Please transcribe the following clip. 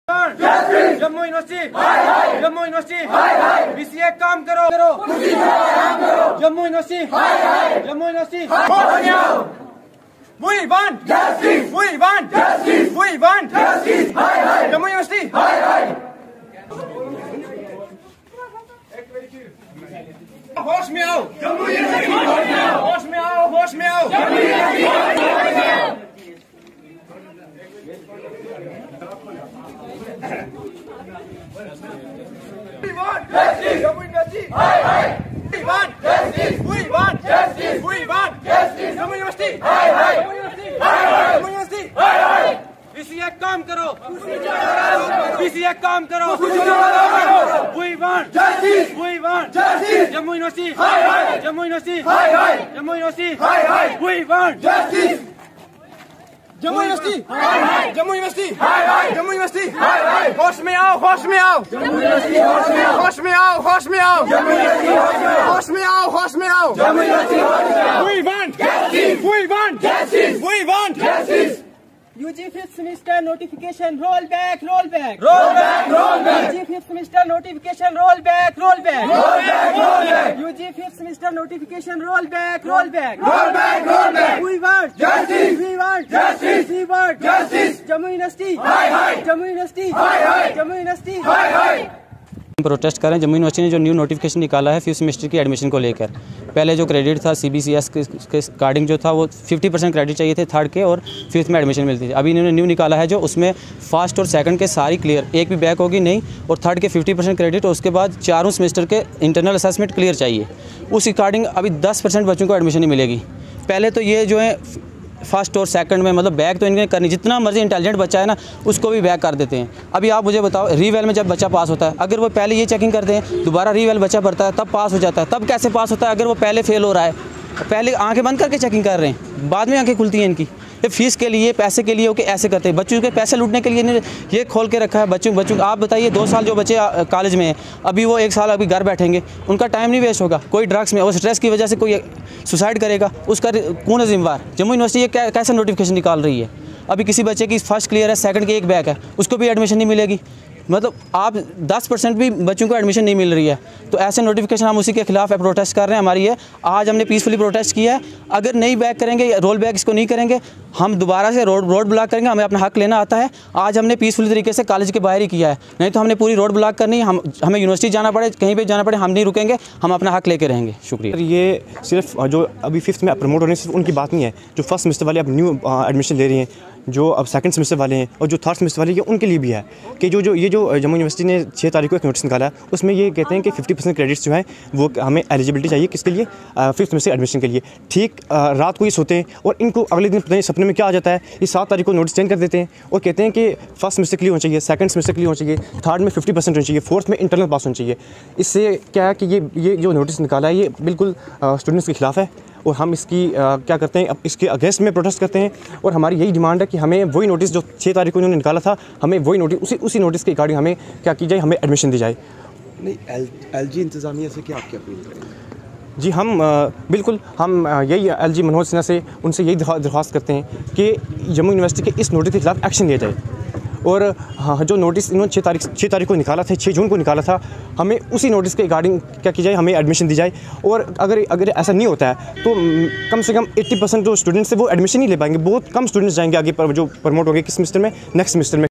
Jammu university Jammu university BCA काम करो Jammu university Jammu university We want justice. We want justice. We want justice. Jammu university होश में आओ जम्मू यूनिवर्सिटी होश में आओ होश में आओ Jammu university We want justice. Jammu University. We want justice. We want justice. We want justice. Jammu University. Jammu University. Jammu University. BCA काम करो. BCA काम करो. We want justice. We want justice. Jammu University. Jammu University. Jammu University. We want justice. Jammu university Jammu university Jammu university होश में आओ होश में आओ जम्मू यूनिवर्सिटी होश में आओ होश में आओ जम्मू यूनिवर्सिटी होश में आओ होश में आओ Jammu university We want justice. We want justice. We want justice. UG 5th semester notification roll back roll back roll back roll back UG 5th semester notification roll back roll back roll back roll back UG 5th semester notification roll back roll back roll back roll back We want justice. We want justice. We want justice. Jammu University Jammu University Jammu University protest कर रहे हैं। Jammu university ने जो new notification निकाला है 5th semester की admission को लेकर, पहले जो क्रेडिट था CBCS के अकॉर्डिंग जो था वो 50% क्रेडिट चाहिए थे थर्ड के और 5th में एडमिशन मिलती थी। अभी इन्होंने न्यू निकाला है जो उसमें फर्स्ट और सेकंड के सारी क्लियर, एक भी बैक होगी नहीं, और थर्ड के 50% क्रेडिट और उसके बाद चारों सेमेस्टर के इंटरनल असेसमेंट क्लियर चाहिए। उस अकॉर्डिंग अभी 10% बच्चों को एडमिशन नहीं मिलेगी। पहले तो ये जो है फर्स्ट और सेकंड में मतलब बैक तो इनके करनी, जितना मर्जी इंटेलिजेंट बच्चा है ना उसको भी बैक कर देते हैं। अभी आप मुझे बताओ, रीवेल में जब बच्चा पास होता है, अगर वो पहले ये चेकिंग करते हैं दोबारा रीवेल बच्चा भरता है तब पास हो जाता है, तब कैसे पास होता है अगर वो पहले फेल हो रहा है? पहले आंखें बंद करके चेकिंग कर रहे हैं, बाद में आंखें खुलती हैं इनकी। ये फीस के लिए पैसे के लिए ओके ऐसे करते हैं, बच्चों के पैसे लूटने के लिए ये खोल के रखा है बच्चों। आप बताइए 2 साल जो बच्चे कॉलेज में हैं, अभी वो 1 साल अभी घर बैठेंगे, उनका टाइम नहीं वेस्ट होगा। कोई ड्रग्स में और स्ट्रेस की वजह से कोई सुसाइड करेगा, उसका कौन है जिम्मेवार? जम्मू यूनिवर्सिटी ये कैसा नोटिफिकेशन निकाल रही है? अभी किसी बच्चे की फर्स्ट क्लियर है, सेकंड की एक बैक है, उसको भी एडमिशन नहीं मिलेगी। मतलब आप 10% भी बच्चों को एडमिशन नहीं मिल रही है, तो ऐसे नोटिफिकेशन हम उसी के खिलाफ है, प्रोटेस्ट कर रहे हैं। हमारी है, आज हमने पीसफुली प्रोटेस्ट किया है। अगर नहीं बैक करेंगे, रोल बैक इसको नहीं करेंगे, हम दोबारा से रोड ब्लॉक करेंगे। हमें अपना हक लेना आता है। आज हमने पीसफुली तरीके से कॉलेज के बाहर ही किया है, नहीं तो हमने पूरी रोड ब्लॉक करनी है। हमें यूनिवर्सिटी जाना पड़े, कहीं पर जाना पड़े, हम नहीं रुकेंगे, हम अपना हक लेके रहेंगे। शुक्रिया। ये सिर्फ जो अभी 5th में प्रमोट होने सिर्फ उनकी बात नहीं है, जो फर्स्ट सेमेस्टर वाले अब न्यू एडमिशन ले रही हैं, जो अब सेकंड सेमेस्टर वाले हैं और जो थर्ड सेमेस्टर वाले हैं, उनके लिए भी है कि जो जम्मू यूनिवर्सिटी ने 6 तारीख को एक नोटिस निकाला है, उसमें ये कहते हैं कि 50% क्रेडिट्स जो हैं वो हमें एलिजिबिलिटी चाहिए, किसके लिए? 5th सेमेस्टर एडमिशन के लिए। ठीक रात को ये सोते हैं और इनको अगले दिन पता नहीं सपने में क्या आ जाता है, ये 7 तारीख को नोटिस चेंज कर देते हैं और कहते हैं कि फर्स्ट सेमेस्टर क्लियर होना चाहिए, सेकंड सेमेस्टर क्लियर होना चाहिए, थर्ड में 50% होना चाहिए, फोर्थ में इंटरनल पास होना चाहिए। इससे क्या है कि ये जो नोटिस निकाला है ये बिल्कुल स्टूडेंट्स के खिलाफ है और हम इसकी क्या करते हैं, अब इसके अगेंस्ट में प्रोटेस्ट करते हैं। और हमारी यही डिमांड है कि हमें वही नोटिस जो 6 तारीख को उन्होंने निकाला था, हमें वही नोटिस उसी नोटिस के अकॉर्डिंग हमें क्या की जाए, हमें एडमिशन दी जाए। नहीं, LG इंतज़ामिया से क्या आपकी अपील करेंगे? जी हम बिल्कुल हम यही LG मनोज सिन्हा से उनसे यही दरख्वास्त करते हैं कि जम्मू यूनिवर्सिटी के इस नोटिस के खिलाफ एक्शन लिया जाए। और हाँ, जो नोटिस इन्होंने 6 तारीख को निकाला था, 6 जून को निकाला था, हमें उसी नोटिस के अकॉर्डिंग क्या की जाए, हमें एडमिशन दी जाए। और अगर ऐसा नहीं होता है तो कम से कम 80% जो स्टूडेंट्स हैं वो एडमिशन नहीं ले पाएंगे। बहुत कम स्टूडेंट्स जाएंगे आगे पर जो प्रमोट होंगे किस सेमेस्टर में, नेक्स्ट सेमेस्टर में।